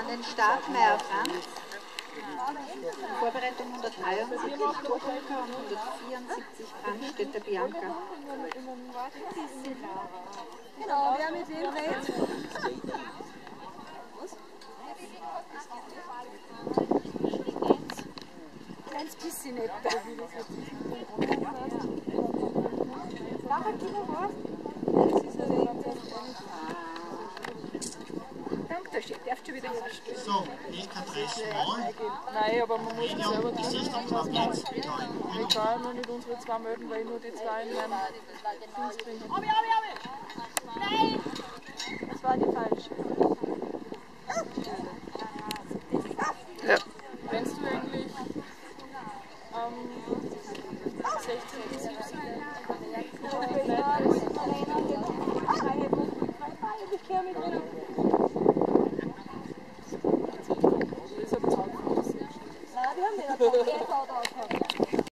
An den Startmeier Franz. Vorbereitung 173, Torhunker und 174 Brandstätter Bianca. Genau, wer mit wem redet. Ganz bisschen nicht. Nachher gehen wir was? Das ist ein Danke, der Chef darf schon wieder herstellen. So, EK30 mal. Nein, aber man muss es selber tun. Ich kann nur nicht unsere zwei melden, weil ich nur die zwei in meinem Dings drin habe. Nein! Das war die falsche. Ja. Kennst du eigentlich 16 bis 17? Nein, wir haben nicht.